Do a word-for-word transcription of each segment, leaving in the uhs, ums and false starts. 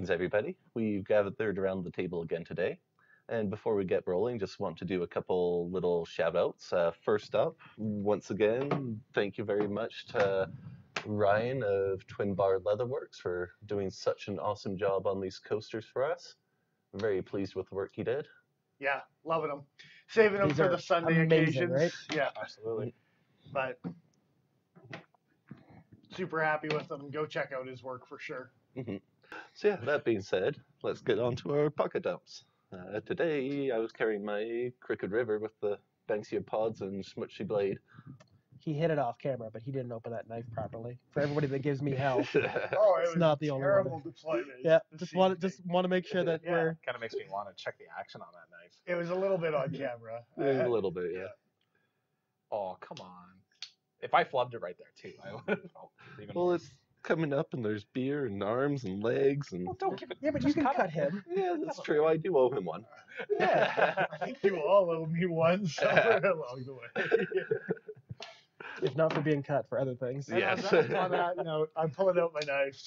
Greetings, everybody. We've gathered around the table again today. And before we get rolling, just want to do a couple little shout outs. Uh, first up, once again, thank you very much to Ryan of Twin Bar Leatherworks for doing such an awesome job on these coasters for us. I'm very pleased with the work he did. Yeah, loving them. Saving them These for are the Sunday amazing, occasions. right? Yeah, Absolutely. but super happy with them. Go check out his work for sure. Mm-hmm. So yeah, that being said, let's get on to our pocket dumps. Uh, today, I was carrying my Crooked River with the Banksia pods and Smutsy blade. He hit it off camera, but he didn't open that knife properly. For everybody that gives me hell. Oh, it It's was not the only one. terrible deployment. Yeah, this just want to evening. just want to make sure that Yeah. we're. Kind of makes me want to check the action on that knife. It was a little bit on camera. A little bit, yeah. Oh, come on. If I flubbed it right there, too, I would have felt even Well, worse. it's coming up, and there's beer and arms and legs, and Well, don't give it. Yeah, but you just can cut cut it. him. yeah, that's true. I do owe him one. Yeah, I think you all owe me one somewhere along the way. If not for being cut for other things. And Yes. On that, on that note, I'm pulling out my knife.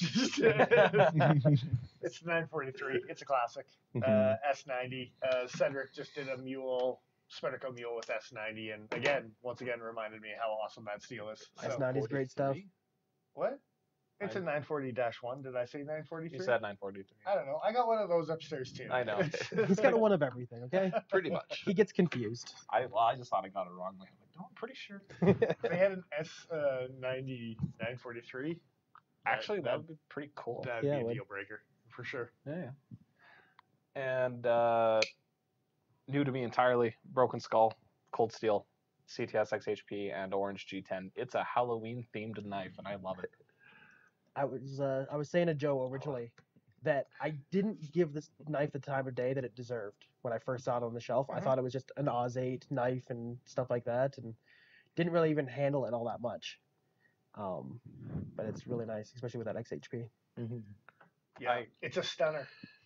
It's nine forty-three. It's a classic. Uh, S ninety. Uh, Cedric just did a mule, Spedico mule with S ninety, and again, once again, reminded me how awesome that steel is. S So, ninety is great stuff. what? It's a Nine- nine forty dash one. Did I say nine forty-three? You said nine forty-three. I don't know. I got one of those upstairs too. I know. He's got a one of everything. Okay. Pretty much. He gets confused. I, well, I just thought I got it wrong. I'm like, no, I'm pretty sure. They had an S uh, ninety nine forty-three. Actually, that would be pretty cool. That'd Yeah, it be a would. deal breaker for sure. Yeah, yeah. And uh, new to me entirely, Broken Skull, Cold Steel, C T S X H P, and Orange G ten. It's a Halloween themed knife, and I love it. I was uh, I was saying to Joe originally that I didn't give this knife the time of day that it deserved when I first saw it on the shelf. I Mhm. thought it was just an Oz eight knife and stuff like that, and didn't really even handle it all that much. Um, but it's really nice, especially with that X H P. Yeah, I- it's a stunner.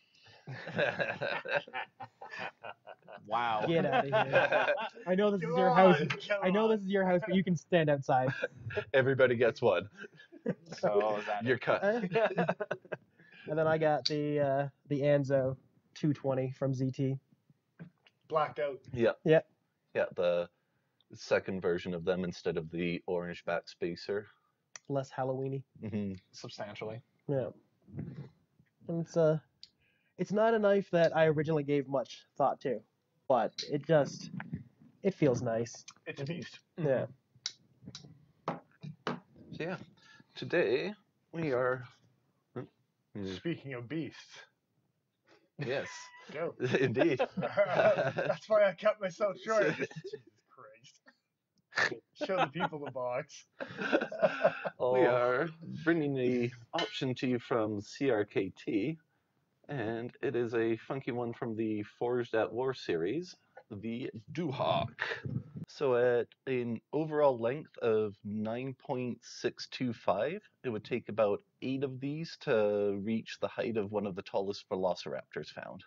Wow. Get out of here! I know this is Come your house. on, come I know on. this is your house, but you can stand outside. Everybody gets one. So is that You're it? cut. And then I got the uh, the Anzo two twenty from Z T. Blacked out. Yeah. Yeah. Yeah, the second version of them instead of the orange back spacer. Less Halloweeny. hmm Substantially. Yeah. And it's uh it's not a knife that I originally gave much thought to, but it just it feels nice. It's a beast. Yeah. So yeah, today we are. Mm, Speaking of beasts, Yes, go. indeed. That's why I cut myself short. Jesus Christ. Show the people the box. We are bringing the option to you from C R K T, and it is a funky one from the Forged at War series, the Du Hoc. So at an overall length of nine point six two five, it would take about eight of these to reach the height of one of the tallest velociraptors found.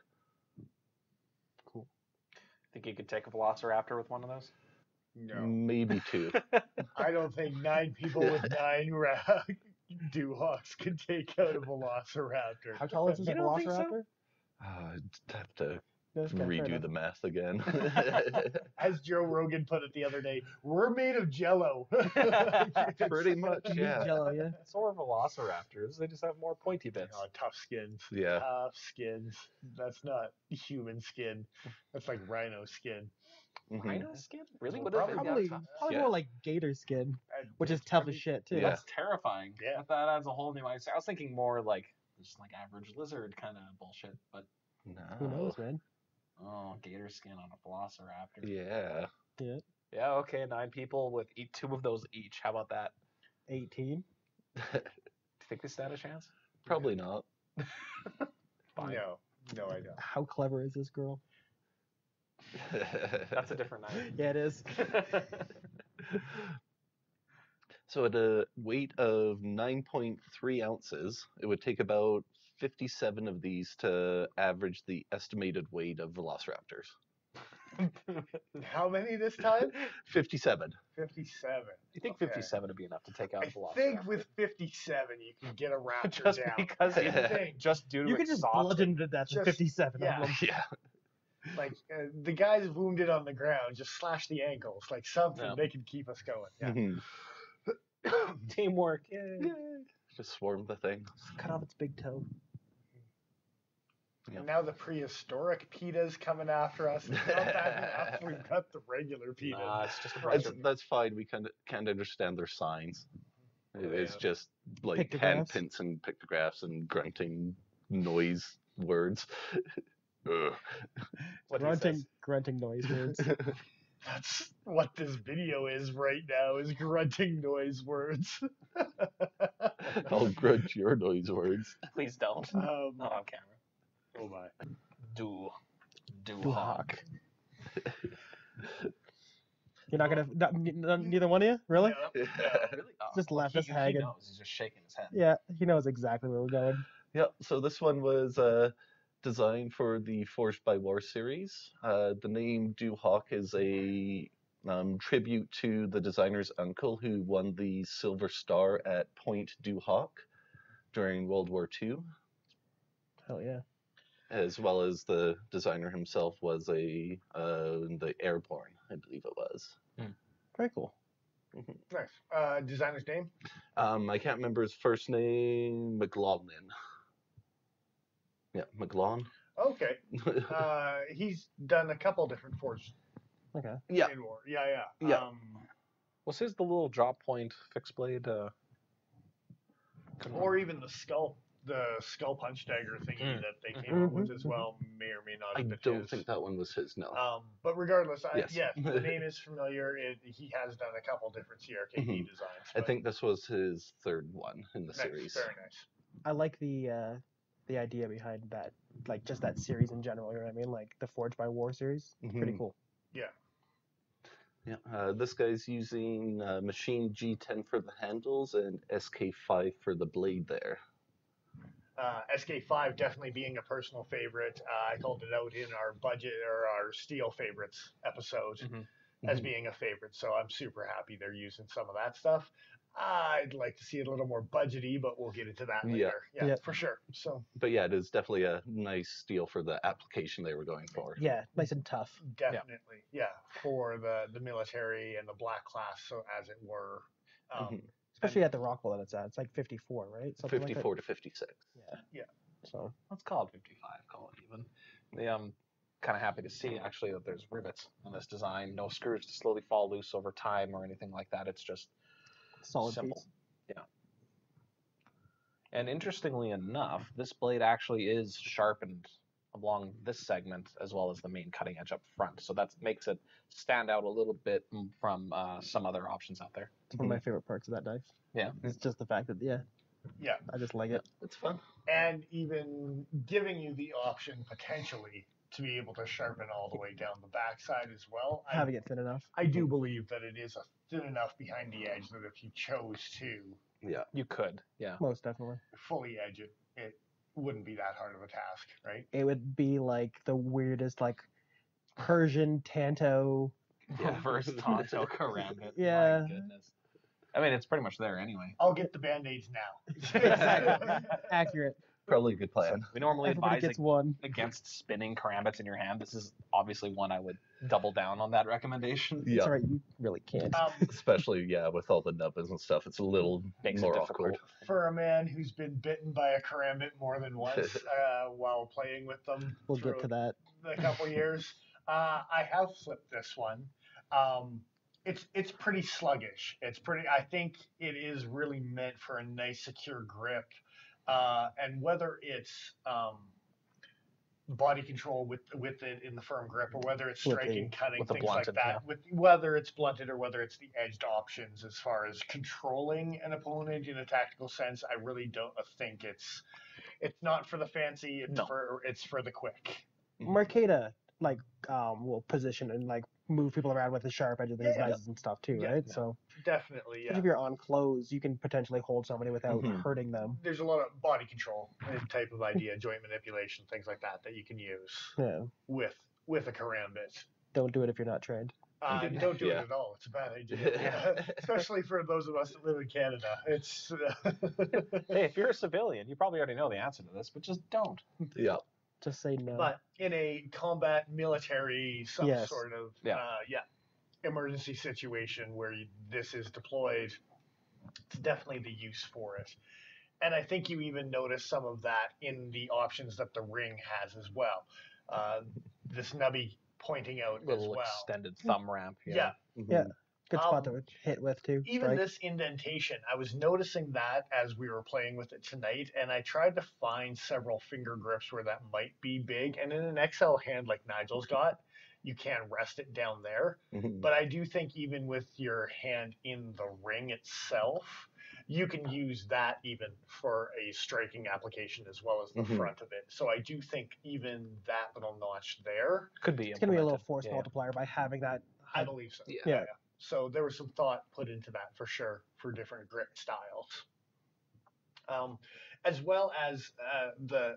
Think you could take a Velociraptor with one of those? No. Maybe two. I don't think nine people with nine ra- Du Hocs could take out a velociraptor. How tall is this You don't think so? Velociraptor? Uh, I'd have to That's kinda fair redo enough. the math again. As Joe Rogan put it the other day, we're made of jello. Pretty much, Meat yeah. Jello, yeah. So are Velociraptors. They just have more pointy bits. Oh, tough skins. Yeah. Tough skins. That's not human skin. That's like rhino skin. Mhm. Rhino skin? Really? Well, What if they got Probably, tough? probably Yeah. more like gator skin, And which is it's tough pretty- as shit too. Yeah. That's terrifying. Yeah. That, that adds a whole new idea. I was thinking more like just like average lizard kind of bullshit, but Who No. knows, man? oh, gator skin on a Velociraptor. Yeah. Yeah. Yeah, okay, nine people with eat two of those each. How about that? eighteen. Do you think they stand a chance? Probably not. Fine. No, no, I don't. How clever is this girl? That's a different night. Yeah, it is. So at a weight of nine point three ounces, it would take about fifty-seven of these to average the estimated weight of velociraptors. How many this time? fifty-seven. fifty-seven. You think Okay. fifty-seven would be enough to take out I a velociraptor? think with fifty-seven you can get a raptor just down. because I it, think. just due to You could just exhaustion. bludgeon to death with Just- fifty-seven yeah. of them. Yeah. Like uh, the guys wounded on the ground, just slash the ankles, like something. Yeah. They can keep us going. Yeah. Mhm. Teamwork. Yay. Just swarm the thing. Cut off its big toe. Yeah. And now the prehistoric PETA's coming after us. It's not that enough. We've got the regular PETA. Nah, it's just a That's, bunch of that's fine. We kind of can't understand their signs. It- It's Yeah. just like Pictographs? hand prints and pictographs and grunting noise words. Ugh. what he grunting, says. grunting noise words. That's what this video is right now, is grunting noise words. I'll grunt your noise words. Please don't. Um, Not on camera. oh my. Du. Du Du Hoc. You're not gonna, not, n- neither one of you, really? Yeah. Really? Oh, Just left he, us he hanging. knows. He's just shaking his head. Yeah, he knows exactly where we're going. Yep. So this one was uh, designed for the Forged by War series. Uh, the name Du Hoc is a um, tribute to the designer's uncle who won the Silver Star at Point Du Hoc during World War Two, Hell yeah. as well as the designer himself was a uh, the Airborne, I believe it was. Very cool. Nice. Uh, designer's name? Um, I can't remember his first name. McGlaun. Yeah, McGlaun. Okay. Uh, he's done a couple different forges Okay. yeah. in war. Yeah, yeah. Yeah. Um, Was his the little drop point fixed blade? Uh, or even the skull, the skull punch dagger thingy Mm. that they came up with Mhm, as well may or may not I have been don't his. think that one was his. No. Um, but regardless, I, Yes. yes, the name is familiar. It, he has done a couple different C R K T Mhm. designs. I but think this was his third one in the nice, series. very nice. I like the uh, the idea behind that, like just that series in general. You know what I mean? Like the Forged by War series. Pretty Mhm. cool. Yeah. Uh, this guy's using uh, machine G ten for the handles and S K five for the blade there. Uh, S K five definitely being a personal favorite. Uh, I called it out in our budget or our steel favorites episode Mhm. as Mhm. being a favorite. So I'm super happy they're using some of that stuff. I'd like to see it a little more budgety, but we'll get into that Yeah. later. Yeah, Yeah. for sure. So But yeah, it is definitely a nice steel for the application they were going for. Yeah, nice and tough. definitely, yeah, for the the military and the black class, so as it were. Um, Mhm. Especially at the Rockwell that it's at. It's like fifty-four, right? Something fifty-four to fifty-six. Like that. Yeah. So Let's call it fifty-five. Call it even. The um, kind of happy to see actually that there's rivets on this design. No screws to slowly fall loose over time or anything like that. It's just solid simple. piece. Yeah. And interestingly enough, this blade actually is sharpened along this segment as well as the main cutting edge up front. So that makes it stand out a little bit m- from uh, some other options out there. It's one of my favorite parts of that knife. Yeah. It's just the fact that yeah, yeah, I just like it. It's fun. and even giving you the option potentially to be able to sharpen all the way down the backside as well. I, Having it thin enough. I do believe that it is a thin enough behind the edge that if you chose to Yeah. You could, yeah. Most definitely. fully edge it, it wouldn't be that hard of a task, right? It would be like the weirdest like Persian Tanto. Yeah. Reverse Tonto Karambit. Yeah. My goodness. I mean, it's pretty much there anyway. I'll get the band-aids now. Exactly. Accurate. Probably a good plan. We normally Everybody advise gets one. against spinning karambits in your hand. This is obviously one I would double down on that recommendation. Yeah. That's right. You really can't. Um, Especially, yeah, with all the nubbins and stuff, it's a little Makes it more difficult. awkward. for a man who's been bitten by a karambit more than once uh, while playing with them We'll get to that. a couple years, uh, I have flipped this one. Um, it's it's pretty sluggish. It's pretty. I think it is really meant for a nice secure grip, uh, and whether it's um, body control with with it in the firm grip, or whether it's With striking, the- cutting, with the things like blunted, that. yeah. With whether it's blunted or whether it's the edged options, as far as controlling an opponent in a tactical sense, I really don't think it's it's not for the fancy. It's No. for it's for the quick. Mercada like um will position and like move people around with the sharp edge of his Yeah. knives and stuff too, Yeah. right? Yeah. So Definitely, yeah. if you're on close, you can potentially hold somebody without Mhm. hurting them. There's a lot of body control type of idea, joint manipulation, things like that that you can use Yeah. with with a karambit. Don't do it if you're not trained. Uh, Indeed. don't do Yeah. it at all. It's a bad idea, especially for those of us that live in Canada. It's Hey, if you're a civilian, you probably already know the answer to this, but just don't. Yeah. Just say no. but in a combat military, some Yes. sort of Yeah. Uh, yeah emergency situation where you, this is deployed, it's definitely the use for it. And I think you even notice some of that in the options that the ring has as well. Uh, this nubby pointing out Little as well. extended thumb ramp. Yeah. Yeah. Good spot Um, to hit with too. Even Strike. this indentation, I was noticing that as we were playing with it tonight, and I tried to find several finger grips where that might be big. And in an X L hand like Nigel's got, you can rest it down there. Mhm. But I do think even with your hand in the ring itself, you can use that even for a striking application as well as the Mhm. front of it. So I do think even that little notch there, Could be. It's gonna be a little implemented. force Yeah, yeah. multiplier by having that. I believe so. Yeah. Yeah. So there was some thought put into that for sure for different grip styles, um, as well as uh, the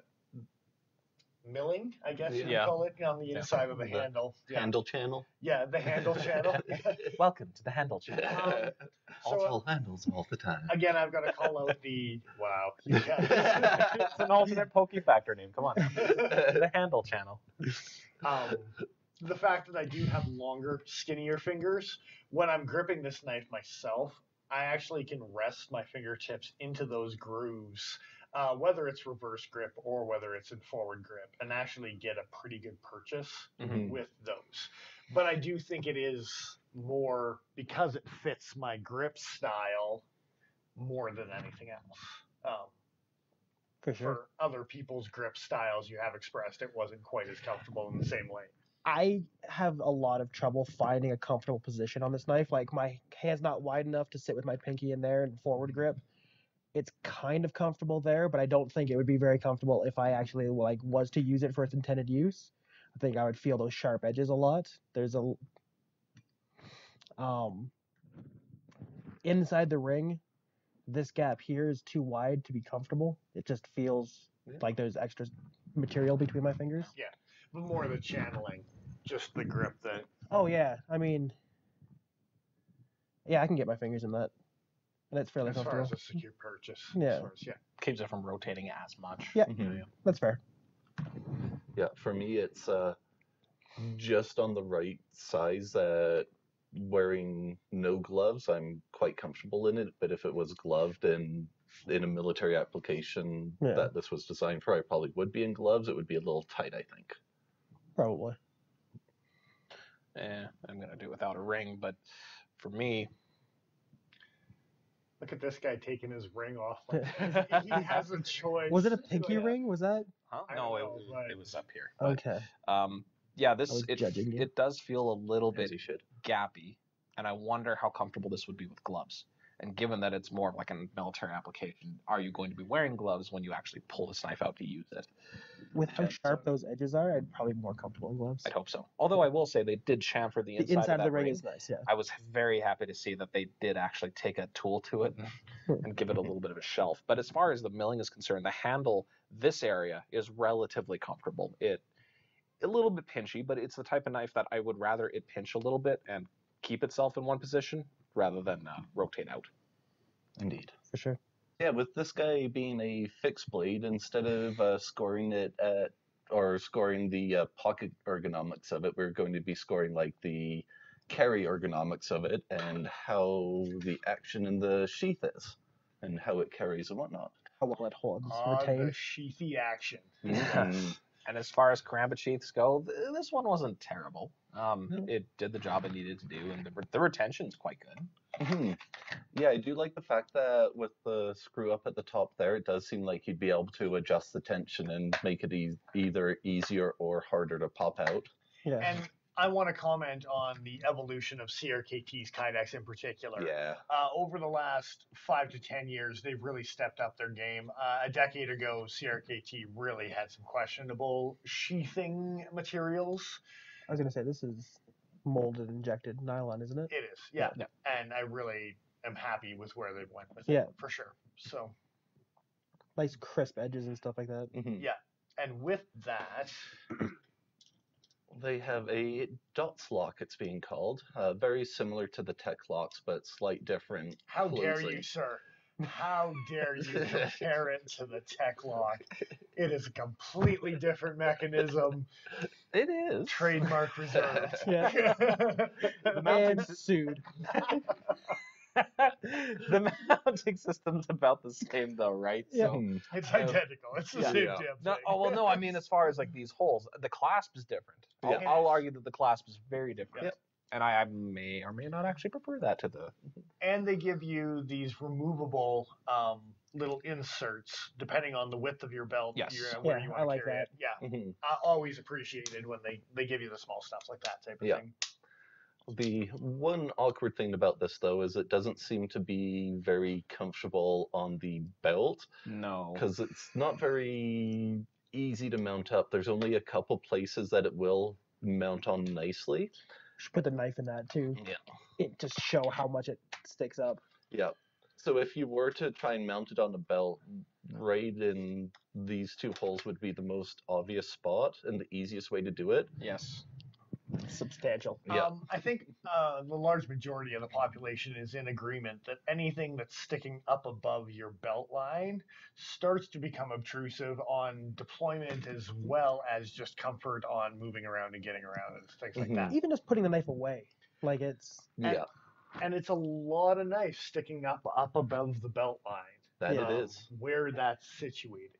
milling, I guess you Yeah. call it, on the Yeah. inside of the, The handle. Yeah. Handle channel. Yeah, the handle channel. Welcome to the handle channel. Um, so All handles all the time. again, I've got to call out the wow. Yeah. It's an alternate Pokey Factor name. Come on. The handle channel. um, the fact that I do have longer, skinnier fingers, when I'm gripping this knife myself, I actually can rest my fingertips into those grooves, uh, whether it's reverse grip or whether it's in forward grip, and actually get a pretty good purchase Mhm. with those. But I do think it is more because it fits my grip style more than anything else. Um, For sure. for other people's grip styles you have expressed, it wasn't quite as comfortable in the same way. I have a lot of trouble finding a comfortable position on this knife. Like my hand's not wide enough to sit with my pinky in there and forward grip. It's kind of comfortable there, but I don't think it would be very comfortable if I actually like was to use it for its intended use. I think I would feel those sharp edges a lot. There's a um inside the ring, this gap here is too wide to be comfortable. It just feels Yeah. like there's extra material between my fingers. But more the channeling, just the grip that. Oh yeah, I mean, yeah, I can get my fingers in that, and it's fairly As far comfortable. as a secure purchase. Yeah. As far as, yeah. Keeps it from rotating as much. Yeah. Mhm. That's fair. Yeah, for me, it's uh, just on the right size that wearing no gloves, I'm quite comfortable in it. But if it was gloved and in a military application Yeah. that this was designed for, I probably would be in gloves. It would be a little tight, I think. Probably. Eh, I'm gonna do without a ring, but for me, Look at this guy taking his ring off. Like, he has a choice. Was it a pinky Yeah. ring? Was that? huh? I No, don't it, know, was- but- it was up here. But, Okay. um, yeah, this was it, judging you. it does feel a little As bit you should. gappy, and I wonder how comfortable this would be with gloves. And given that it's more of like a military application, are you going to be wearing gloves when you actually pull this knife out to use it? With how And, sharp uh, those edges are, I'd probably be more comfortable in gloves. I'd hope so. Although I will say they did chamfer the The inside, inside of, of the that ring is nice, yeah. I was very happy to see that they did actually take a tool to it and, and give it a little bit of a shelf. But as far as the milling is concerned, the handle, this area is relatively comfortable. It a little bit pinchy, but it's the type of knife that I would rather it pinch a little bit and keep itself in one position rather than uh, rotate out. Indeed. For sure. Yeah, with this guy being a fixed blade, instead of uh, scoring it at or scoring the uh, pocket ergonomics of it, we're going to be scoring like the carry ergonomics of it and how the action in the sheath is and how it carries and whatnot. How well it holds. Ah, the Retain. sheathy action. Mhm. And as far as karambit sheaths go, th- this one wasn't terrible. Um, No. It did the job it needed to do, and the, re- the retention's quite good. Mhm. Yeah, I do like the fact that with the screw up at the top there, it does seem like you'd be able to adjust the tension and make it e- either easier or harder to pop out. Yeah. And I want to comment on the evolution of C R K T's Kydex in particular. Yeah. Uh, over the last five to ten years, they've really stepped up their game. Uh, a decade ago, C R K T really had some questionable sheathing materials. I was gonna say this is molded injected nylon, isn't it? It is, yeah. Yeah. And I really am happy with where they went with Yeah. it, for sure. So, Nice crisp edges and stuff like that. Mhm. yeah. And with that, They have a dots lock, it's being called. Uh, very similar to the tech locks, but slight different How dare closing. you, sir? How dare you compare it to the tech lock? It is a completely different mechanism. It is. Trademark reserved. Yeah. The mounting, And sued. the mounting system's about the same though, right? Yeah. So, Hmm. It's Uh, identical. It's the yeah. same Yeah. damn no, thing. oh well, no. I mean, as far as like these holes, the clasp is different. I'll, Yeah. I'll argue that the clasp is very different. Yep. And I, I may or may not actually prefer that to the. And they give you these removable um, little inserts depending on the width of your belt. Yes. Your, where Yeah, you I want to like carry that. it. Yeah. Mhm. I always appreciated when they, they give you the small stuff like that type of Yeah. thing. The one awkward thing about this, though, is it doesn't seem to be very comfortable on the belt No. because it's not very easy to mount up. There's only a couple places that it will mount on nicely. Should put the knife in that too. Yeah. It just show how much it sticks up. Yeah. So if you were to try and mount it on a belt, right in these two holes would be the most obvious spot and the easiest way to do it. Yes. Substantial. Yeah. Um, I think uh, the large majority of the population is in agreement that anything that's sticking up above your belt line starts to become obtrusive on deployment as well as just comfort on moving around and getting around and things like Mhm. that. Even just putting the knife away, like it's Yeah, And it's a lot of knife sticking up up above the belt line. that Yeah. it um, is. Where that's situated.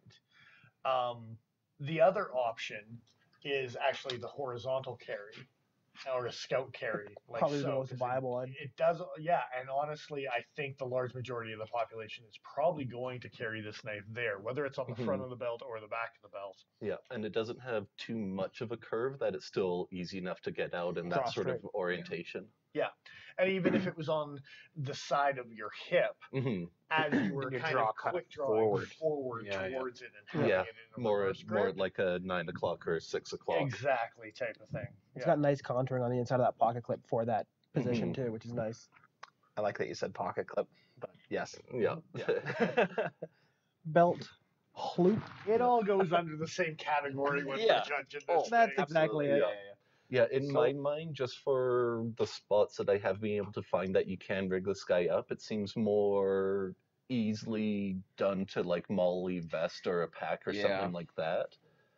Um, the other option is actually the horizontal carry or a scout carry. Like probably so, the most 'cause it- viable one. It does, yeah, and honestly, I think the large majority of the population is probably going to carry this knife there, whether it's on the front Mhm. of the belt or the back of the belt. Yeah, and it doesn't have too much of a curve that it's still easy enough to get out in that Cross sort of straight. orientation. And even if it was on the side of your hip, Hmm. as you were You kind draw of kind of quick drawing forward. forward, Yeah, yeah. towards it and having Yeah, it in a More, reverse more grip. like a nine o'clock or a six o'clock. Exactly, type of thing. It's Yeah. got nice contouring on the inside of that pocket clip for that position Mhm. too, which is nice. I like that you said pocket clip, but yes. Yeah. Yeah. Belt loop. It all goes under the same category when Yeah. we're judging this Oh, thing. That's exactly yeah, it. yeah, yeah. Yeah, in So- my mind, just for the spots that I have been able to find that you can rig this guy up, it seems more easily done to like Molly vest or a pack or Yeah. something like that.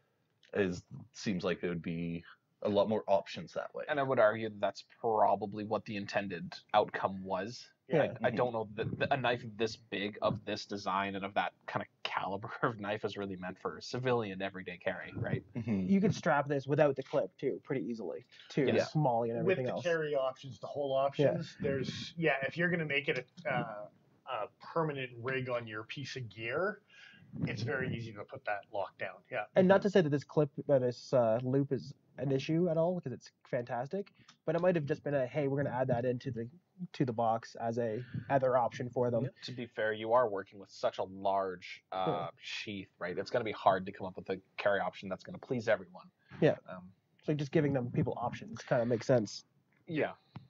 Is seems like it would be a lot more options that way. And I would argue that that's probably what the intended outcome was. Yeah. I, I don't know that that a knife this big, of this design, and of that kind of caliber of knife is really meant for civilian everyday carry, right? Mhm. You could strap this without the clip too, pretty easily. To Yeah. Smalley and With everything the else. carry options, the whole options, there's, yeah, if you're going to make it a, uh, a permanent rig on your piece of gear, it's very easy to put that lock down. Yeah. And not to say that this clip, uh, this uh, loop is an issue at all, because it's fantastic. But it might have just been a, hey, we're going to add that into the to the box as a other option for them. To be fair, you are working with such a large uh, Yeah. sheath, right? It's going to be hard to come up with a carry option that's going to please everyone. Yeah. Um, So just giving them people options kind of makes sense. yeah.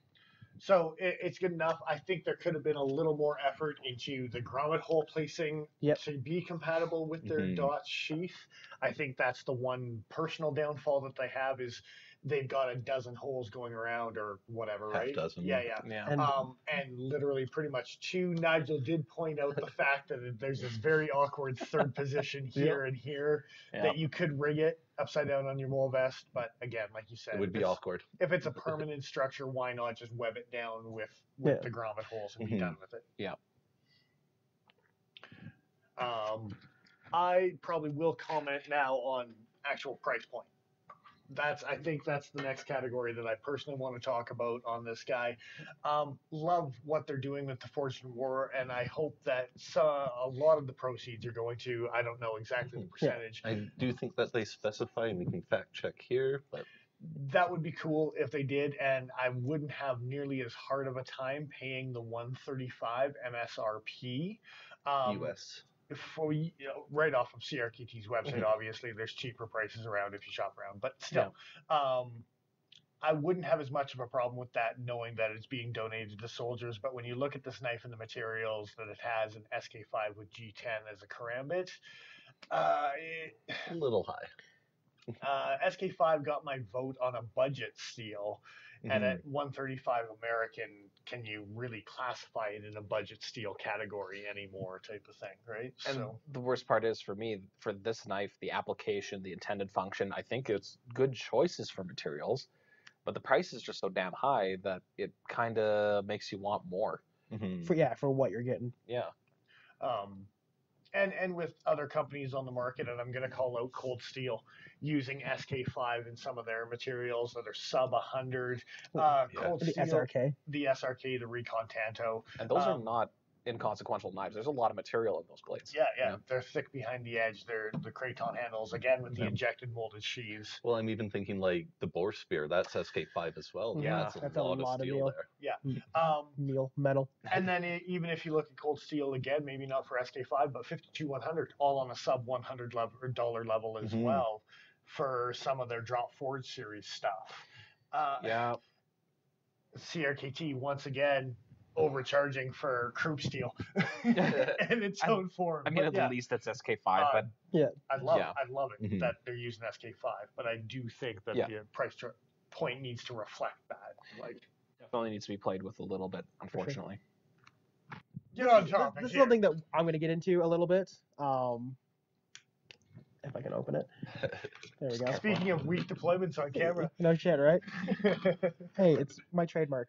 So it, it's good enough. I think there could have been a little more effort into the grommet hole placing Yep. to be compatible with their Mhm. dot sheath. I think that's the one personal downfall that they have is they've got a dozen holes going around or whatever, Half right? dozen. Yeah, yeah. Yeah. And Um, and literally pretty much two. Nigel did point out the fact that there's this very awkward third position here and here Yeah. that you could rig it upside down on your mole vest. But again, like you said, It would be if it's- awkward. if it's a permanent structure, why not just web it down with, with Yeah. the grommet holes and be Mhm. done with it? Yeah. Um, I probably will comment now on actual price point. That's I think that's the next category that I personally want to talk about on this guy. Um, love what they're doing with the Fortune War, and I hope that uh, a lot of the proceeds are going to. I don't know exactly the Yeah. percentage. I do think that they specify, and we can fact check here, but That would be cool if they did, and I wouldn't have nearly as hard of a time paying the one thirty-five M S R P. Um, U S. For you know, right off of C R K T's website, Mhm. obviously there's cheaper prices around if you shop around, but still, um, I wouldn't have as much of a problem with that, knowing that it's being donated to soldiers. But when you look at this knife and the materials that it has, an S K five with G ten as a karambit, uh, it, A little high. Uh, S K five got my vote on a budget steel, and Mhm. at one thirty-five American, can you really classify it in a budget steel category anymore? Type of thing, right? And So the worst part is for me, for this knife, the application, the intended function, I think it's good choices for materials, but the price is just so damn high that it kind of makes you want more. Mhm. For yeah, for what you're getting. Yeah. Um, and and with other companies on the market, and I'm going to call out Cold Steel using S K five in some of their materials that are sub one hundred. Uh, Yeah. Cold The Steel, S R K. the S R K, the Recon Tanto. And those are Um, not inconsequential knives. There's a lot of material in those blades. Yeah, yeah, Yeah. they're thick behind the edge. They're the Kraton handles again with the Yeah. injected molded sheaths. Well, I'm even thinking like the bore spear. That's S K five as well. Yeah, that's a that's a lot, lot of of steel meal. there. Um, Meal metal. and then it, even if you look at Cold Steel again, maybe not for S K five, but fifty-two one hundred, all on a sub one hundred level or dollar level as Mhm. well for some of their Drop Forward series stuff. Uh, Yeah. C R K T once again overcharging for croup steel in its I- own form. I mean, But at yeah, least it's S K five, Uh, but I love yeah. it. I love it Mhm. that they're using S K five, but I do think that Yeah. the price tr- point needs to reflect that. Like, definitely needs to be played with a little bit, unfortunately. get on This- topic This is here. something that I'm going to get into a little bit. Um, if I can open it. There we go. Speaking of weak deployments on camera, No shit, right? Hey, it's my trademark.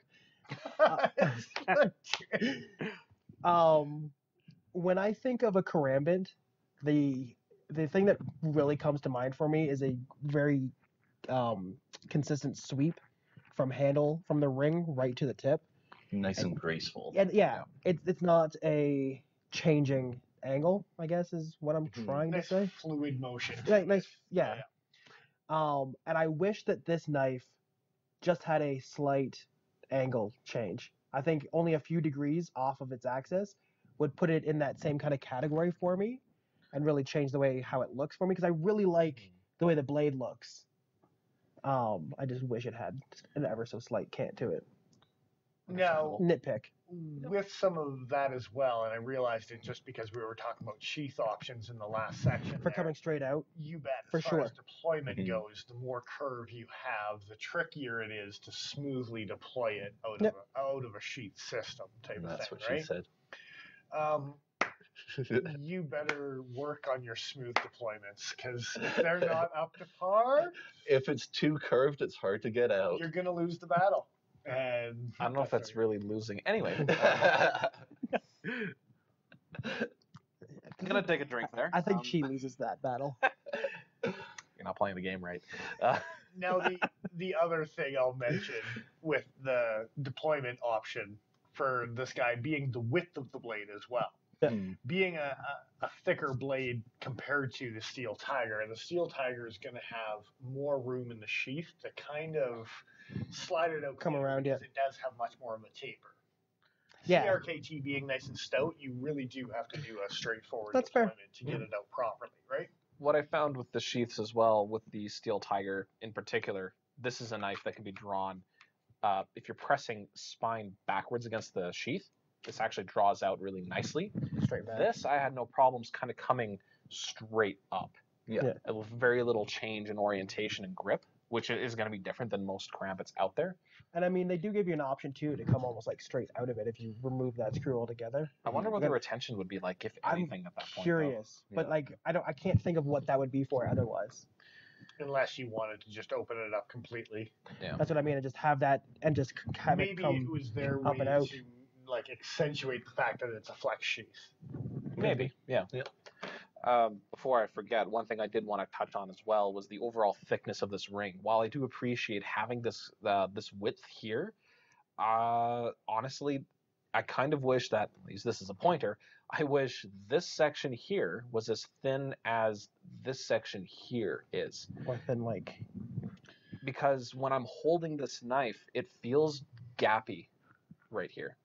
Um, when I think of a karambit, the the thing that really comes to mind for me is a very um, consistent sweep from handle from the ring right to the tip. Nice and graceful. And yeah, it's it's not a changing angle, I guess is what I'm Mhm. trying nice to say. fluid motion. Yeah, nice, yeah. Um, and I wish that this knife just had a slight angle change. I think only a few degrees off of its axis would put it in that same kind of category for me and really change the way how it looks for me because I really like the way the blade looks. Um, I just wish it had an ever so slight cant to it. Now, Nitpick. with some of that as well, and I realized it just because we were talking about sheath options in the last section. For there, coming straight out. you bet. As for far as sure. deployment Mhm. goes, the more curve you have, the trickier it is to smoothly deploy it out Yep. of a, out of a sheath system type And of that's thing, what right? she said. Um, you better work on your smooth deployments because if they're not up to par, If it's too curved, it's hard to get out. you're gonna lose the battle. And I don't know if that's really losing. Anyway, I'm gonna take a drink there. I think Um, she loses that battle. You're not playing the game right. Uh, Now the the other thing I'll mention with the deployment option for this guy being the width of the blade as well. Mm. Being a, a, a thicker blade compared to the Steel Tiger, and the Steel Tiger is going to have more room in the sheath to kind of slide it out, Come cleaner around, because it does have much more of a taper. Yeah. C R K T being nice and stout, you really do have to do a straightforward That's fair. deployment to get it out properly, right? what I found with the sheaths as well, with the Steel Tiger in particular, this is a knife that can be drawn. Uh, if you're pressing spine backwards against the sheath, this actually draws out really nicely. Straight back. This, I had no problems kind of coming straight up. Yeah. Yeah. And with very little change in orientation and grip, which is going to be different than most karambits out there. And I mean, they do give you an option too to come almost like straight out of it if you remove that screw altogether. I wonder what Yeah. the retention would be like, if I'm anything, at that point. though. Curious, but Yeah. like I don't, I can't think of what that would be for otherwise. Unless you wanted to just open it up completely. That's what I mean. And just have that and just c- have Maybe it it come. was their up way and out. to like accentuate the fact that it's a flex sheath. Maybe, yeah. Yeah. Um, before I forget, one thing I did want to touch on as well was the overall thickness of this ring. While I do appreciate having this uh, this width here, uh, honestly, I kind of wish that, I'll use this as a pointer, I wish this section here was as thin as this section here is. Or than like Because when I'm holding this knife, it feels gappy right here.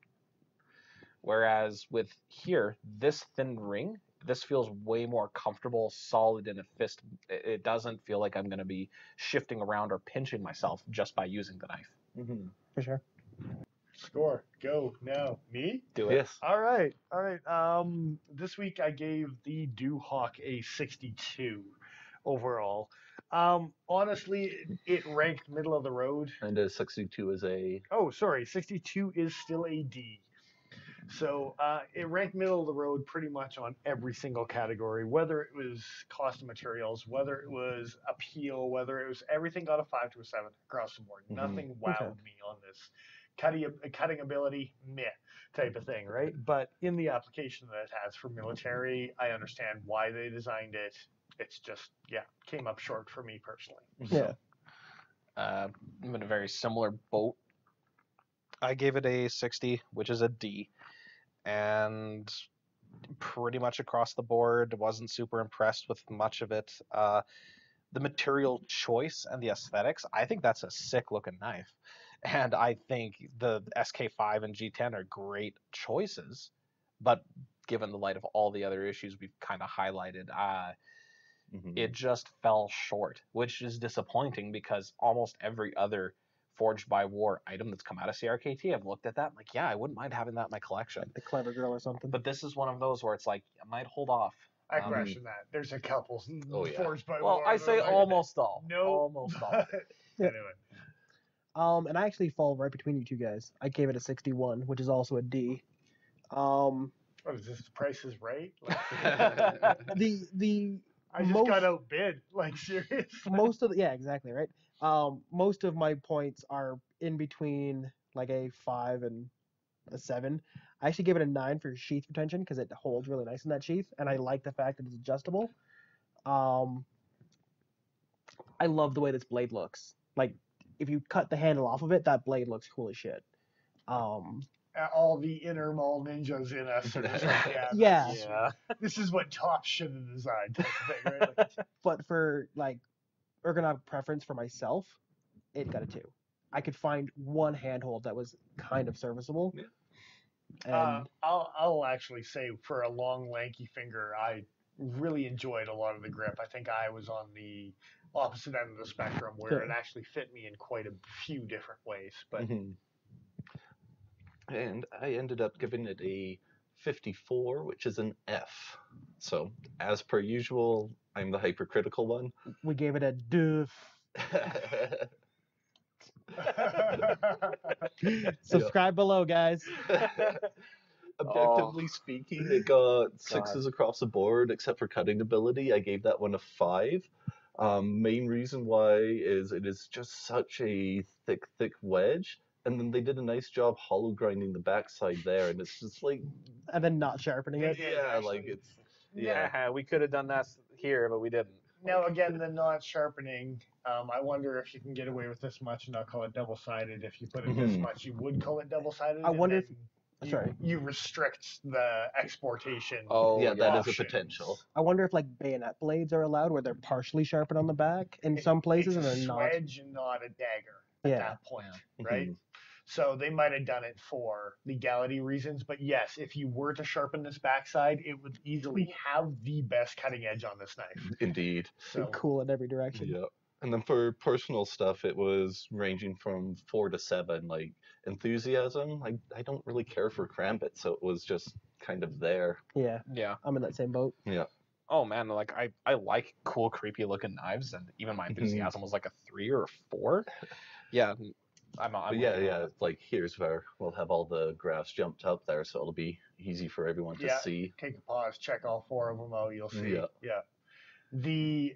Whereas with here, this thin ring, this feels way more comfortable, solid in a fist. It it doesn't feel like I'm going to be shifting around or pinching myself just by using the knife. Mm-hmm. for sure. Score. Go now. Me? Do it. Yes. All right. All right. Um, this week I gave the Du Hoc a sixty-two overall. Um, honestly, it, it ranked middle of the road. And a sixty-two is a. Oh, sorry, sixty-two is still a D. So uh, it ranked middle of the road pretty much on every single category, whether it was cost of materials, whether it was appeal, whether it was everything got a five to a seven across the board. Mhm. Nothing wowed Okay. me on this. Cutting, cutting ability, meh, type of thing, right? But in the application that it has for military, I understand why they designed it. It's just, yeah, came up short for me personally. Yeah. Uh, I'm in a very similar boat. I gave it a sixty, which is a D, and pretty much across the board, wasn't super impressed with much of it. Uh, the material choice and the aesthetics, I think that's a sick looking knife, and I think the S K five and G ten are great choices, but given the light of all the other issues we've kind of highlighted, uh, Mhm. it just fell short, which is disappointing because almost every other Forged by War item that's come out of C R K T, I've looked at that, I'm like, yeah, I wouldn't mind having that in my collection. Like the Clever Girl or something. But this is one of those where it's like, I might hold off. I Um, question that. There's a couple Oh, yeah. forged by Well, war I that say are like, almost all. No. Almost all. Anyway. Um, and I actually fall right between you two guys. I gave it a sixty-one, which is also a D. Um, What is this? The Price is Right? Like, the the I just most, got outbid. Like, seriously. most of the, yeah, exactly, right. Um, most of my points are in between like a five and a seven. I actually give it a nine for sheath retention because it holds really nice in that sheath, and I like the fact that it's adjustable. Um, I love the way this blade looks. Like, if you cut the handle off of it, that blade looks cool as shit. Um, All the inner mall ninjas in us are just like, yeah, Yeah. this- Yeah. This is what Top should have designed, type of thing, right? Like, but for like ergonomic preference for myself, it got a two. I could find one handhold that was kind of serviceable. Yeah. And uh, I'll, I'll actually say for a long, lanky finger, I really enjoyed a lot of the grip. I think I was on the opposite end of the spectrum where Sure. it actually fit me in quite a few different ways. But Mhm. And I ended up giving it a fifty-four, which is an F. So, as per usual, I'm the hypercritical one. we gave it a doof. Subscribe below, guys. Objectively speaking, it got sixes across the board, except for cutting ability. I gave that one a five. Um, main reason why is it is just such a thick, thick wedge. And then they did a nice job hollow grinding the backside there, and it's just like, And then not sharpening it. It is yeah, like actually. it's, yeah. Yeah, we could have done that here, but we didn't. Now, again, the not sharpening, um, I wonder if you can get away with this much and not call it double-sided. If you put it this Mhm. much, you would call it double-sided. I and wonder if- then you, sorry. you restrict the exportation. Oh, yeah, that is a option. potential. I wonder if like bayonet blades are allowed where they're partially sharpened on the back in some places and it's they're a not. swedge and not a dagger at Yeah. that point, Yeah. right? Mhm. So they might have done it for legality reasons, but yes, if you were to sharpen this backside, it would easily have the best cutting edge on this knife. Indeed. So Cool in every direction. Yeah. And then for personal stuff, it was ranging from four to seven. Like enthusiasm, I, I don't really care for Krambit, so it was just kind of there. Yeah, Yeah. I'm in that same boat. Oh man, like I, I like cool, creepy looking knives, and even my enthusiasm was like a three or a four. Yeah, I'm. I'm But yeah, with you on yeah. that. It's like here's where we'll have all the graphs jumped up there, so it'll be easy for everyone to Yeah. see. take a pause, check all four of them out, you'll see. Yeah. yeah. The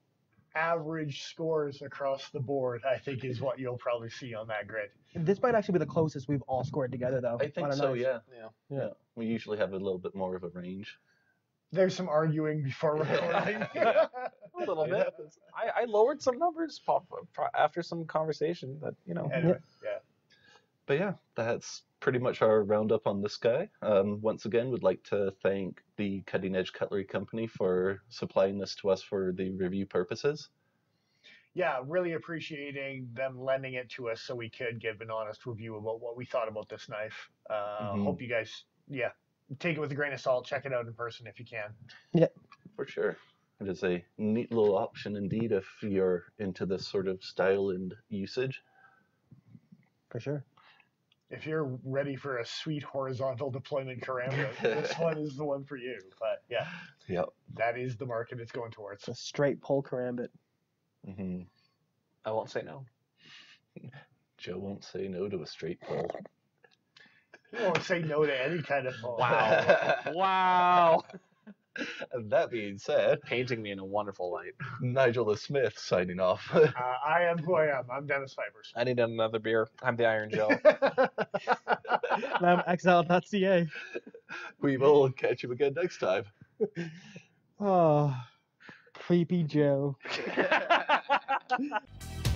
average scores across the board, I think, is what you'll probably see on that grid. This might actually be the closest we've all scored together, though. I think on a so. knife. Yeah. Yeah. Yeah. We usually have a little bit more of a range. There's some arguing before recording. Yeah. A little It bit. happens. I, I lowered some numbers pop, pro- after some conversation, but you know. Anyway, yeah. But yeah, that's pretty much our roundup on this guy. Um, once again, would like to thank the Cutting Edge Cutlery Company for supplying this to us for the review purposes. Yeah, really appreciating them lending it to us so we could give an honest review about what we thought about this knife. Uh, Mhm. Hope you guys, yeah, take it with a grain of salt. Check it out in person if you can. For sure. It is a neat little option indeed if you're into this sort of style and usage. For sure. If you're ready for a sweet horizontal deployment karambit, this one is the one for you. But yeah, Yep. that is the market it's going towards. It's a straight pull karambit. Mm-hmm. I won't say no. Joe won't say no to a straight pull. You won't say no to any kind of pull. Wow. Wow. And that being said, Painting me in a wonderful light. Nigel the Smith signing off. Uh, I am who I am. I'm Dennis Fibers. I need another beer. I'm the Iron Joe. And I'm exile dot c a. We will catch you again next time. Oh, creepy Joe.